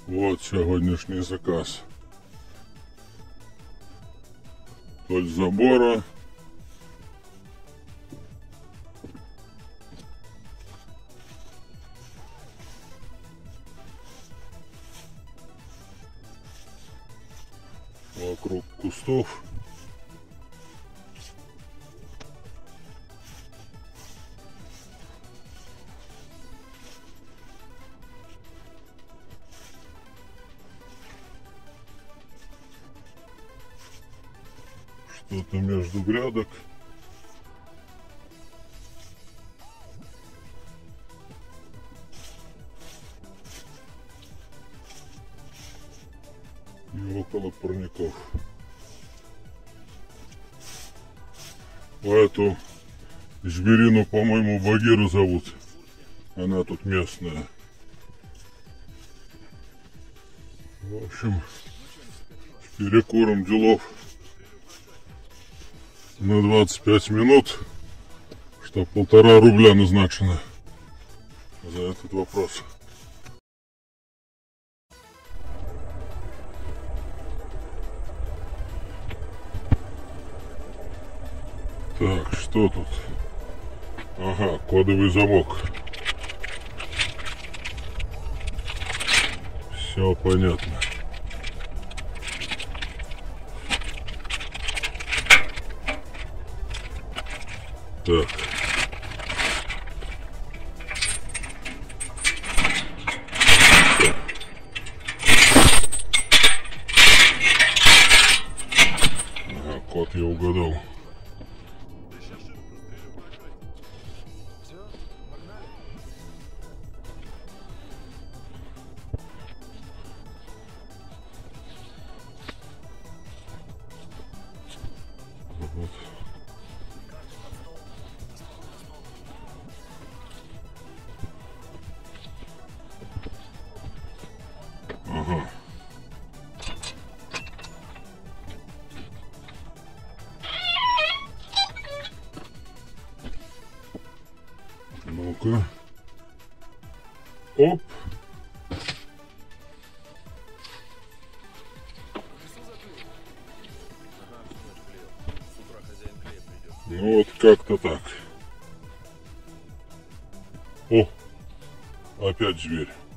Вот сьогоднішній заказ. Вдоль забора. Вокруг кустов. Что-то между грядок. И около парников. Эту жберину, по-моему, Багиру зовут. Она тут местная. В общем, с перекуром делов на 25 минут, что 1,5 рубля назначено за этот вопрос. Так, что тут? Ага, кодовый замок. Все понятно. Так. Ага, код я угадал. Вот. Ага. Ну-ка. Оп. Ну вот как-то так. О, опять зверь.